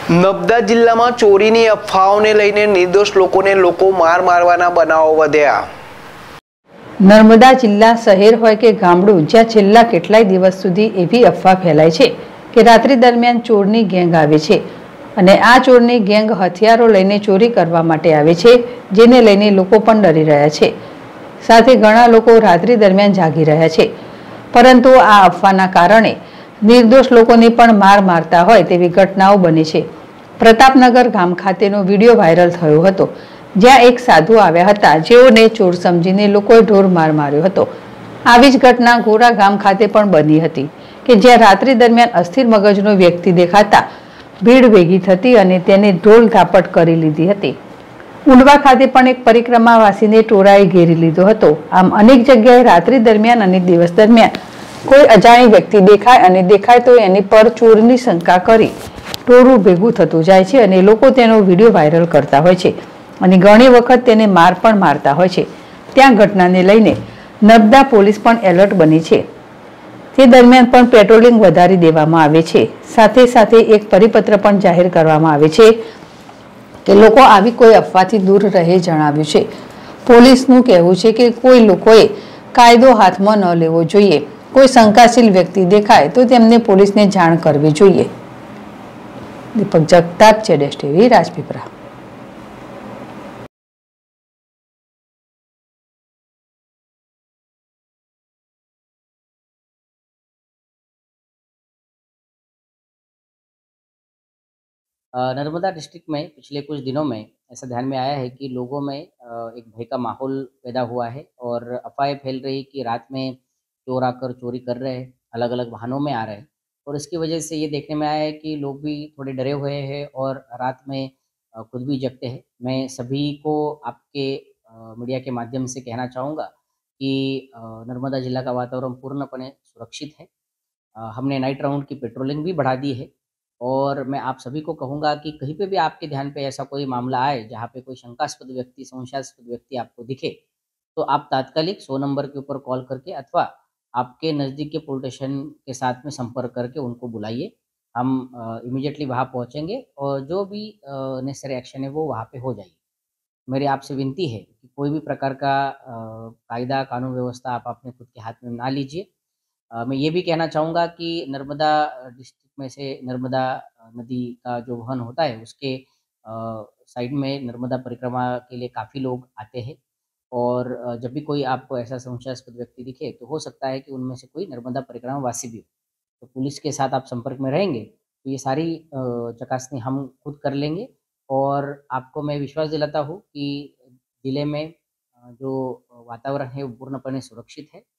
નર્મદા જિલ્લામાં ચોરીની અફવાઓને લઈને નિર્દોષ લોકોને માર મારવાના બનાવો વધ્યા। નર્મદા જિલ્લા શહેર હોય કે ગામડું, જ્યાં છેલ્લા કેટલાય દિવસ સુધી એવી અફવા ફેલાય છે કે રાત્રિ દરમિયાન ચોરની ગેંગ આવે છે અને આ ચોરની ગેંગ હથિયારો લઈને ચોરી કરવા માટે આવે છે, જેને લઈને લોકો પણ ડરી રહ્યા છે। સાથે ઘણા લોકો રાત્રિ દરમિયાન જાગી રહ્યા છે, પરંતુ આ અફવાના કારણે નિર્દોષ લોકોને પણ માર મારતા હોય તેવી ઘટનાઓ બની છે। પ્રતાપનગર ગામ ખાતેનો વિડીયો વાયરલ થયો હતો, જ્યાં એક સાધુ આવ્યા હતા, જેઓને ચોર સમજીને લોકોએ ઢોર માર માર્યો હતો। આવી જ ઘટના ગોરા ગામ ખાતે પણ બની હતી કે જ્યાં રાત્રિ દરમિયાન અસ્થિર મગજનો વ્યક્તિ દેખાતા ભીડ ભેગી થતી અને તેને ઢોલ ધાપટ કરી લીધી હતી। ઉંડવા ખાતે પણ એક પરિક્રમાવાસીને ટોળાએ ઘેરી લીધો હતો। આમ અનેક જગ્યાએ રાત્રિ દરમિયાન અને દિવસ દરમિયાન કોઈ અજાણી વ્યક્તિ દેખાય તો એની પર ચોરની શંકા કરી ટોળું ભેગું થતું જાય છે અને લોકો તેનો વિડીયો વાયરલ કરતા હોય છે અને ઘણી વખત તેને માર પણ મારતા હોય છે। ત્યાં ઘટનાને લઈને નર્મદા પોલીસ પણ એલર્ટ બની છે। તે દરમિયાન પણ પેટ્રોલિંગ વધારી દેવામાં આવે છે। સાથે સાથે એક પરિપત્ર પણ જાહેર કરવામાં આવે છે કે લોકો આવી કોઈ અફવાથી દૂર રહે જણાવ્યું છે। પોલીસનું કહેવું છે કે કોઈ લોકોએ કાયદો હાથમાં ન લેવો જોઈએ। કોઈ શંકાશીલ વ્યક્તિ દેખાય તો તેમને પોલીસને જાણ કરવી જોઈએ। दीपक जगताप, जेडेश टीवी, राजपीपरा। नर्मदा डिस्ट्रिक्ट में पिछले कुछ दिनों में ऐसा ध्यान में आया है कि लोगों में एक भय का माहौल पैदा हुआ है और अफवाहें फैल रही कि रात में चोर आकर चोरी कर रहे हैं, अलग अलग वाहनों में आ रहे हैं और इसकी वजह से ये देखने में आया है कि लोग भी थोड़े डरे हुए हैं और रात में खुद भी जगते हैं। मैं सभी को आपके मीडिया के माध्यम से कहना चाहूँगा कि नर्मदा जिला का वातावरण पूर्णपणे सुरक्षित है। हमने नाइट राउंड की पेट्रोलिंग भी बढ़ा दी है और मैं आप सभी को कहूँगा कि कहीं पे भी आपके ध्यान पे ऐसा कोई मामला आए जहाँ पे कोई शंकास्पद व्यक्ति, संशयास्पद व्यक्ति आपको दिखे तो आप तात्कालिक 100 नंबर के ऊपर कॉल करके अथवा आपके नज़दीक के पुलिस स्टेशन के साथ में संपर्क करके उनको बुलाइए। हम इमीडिएटली वहाँ पहुँचेंगे और जो भी नेसेसरी एक्शन है वो वहाँ पे हो जाएगी। मेरी आपसे विनती है कि कोई भी प्रकार का कायदा कानून व्यवस्था आप अपने खुद के हाथ में ना लीजिए। मैं ये भी कहना चाहूँगा कि नर्मदा डिस्ट्रिक्ट में से नर्मदा नदी का जो वहन होता है उसके साइड में नर्मदा परिक्रमा के लिए काफ़ी लोग आते हैं और जब भी कोई आपको ऐसा संशयास्पद व्यक्ति दिखे तो हो सकता है कि उनमें से कोई नर्मदा परिक्रमा वासी भी हो, तो पुलिस के साथ आप संपर्क में रहेंगे तो ये सारी चकासनी हम खुद कर लेंगे और आपको मैं विश्वास दिलाता हूँ कि जिले में जो वातावरण है वो पूर्णपणे सुरक्षित है।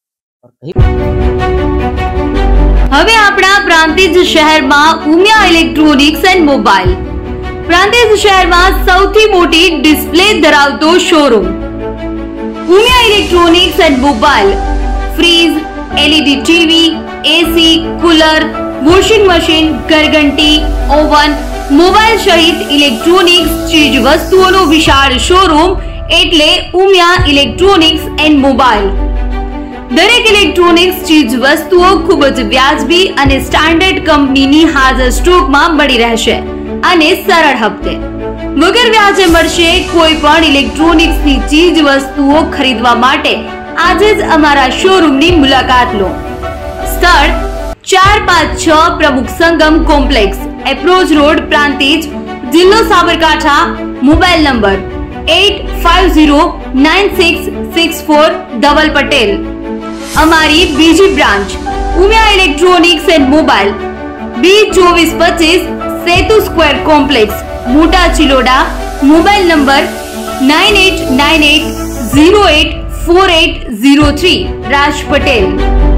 હવે આપણા પ્રાંતિજ શહેરમાં Umiya electronics and mobile Prantij શહેરમાં સૌથી મોટી ડિસ્પ્લે ધરાવતો showroom Umiya electronics and mobile fridge, LED TV, AC, cooler, washing machine, ઘરઘંટી, ઓવન, મોબાઈલ સહિત ઇલેક્ટ્રોનિક્સ ચીજ વસ્તુઓનો વિશાળ શોરૂમ એટલે ઉમિયા ઇલેક્ટ્રોનિક્સ એન્ડ મોબાઈલ। દરેક ઇલેક્ટ્રોનિક્સ ચીજ વસ્તુઓ ખૂબ જ વ્યાજબી અને સ્ટાન્ડર્ડ કંપનીની હાજર સ્ટોકમાં મળી રહેશે અને સરળ હપ્તે વગર વ્યાજે મળશે। કોઈ પણ ઇલેક્ટ્રોનિક્સની ચીજ વસ્તુઓ ખરીદવા માટે આજે જ અમારા શોરૂમની મુલાકાત લો। સ્થળ 456 Pramukh Sangam complex, approach road, Prantij, જિલ્લો સાબરકાંઠા। Mobile number 85096646 Dhaval Patel. અમારી બીજી branch Umiya electronics and mobile B2425 Setu square complex, Mota Chiloda. Mobile number 9898084803 Raj Patel.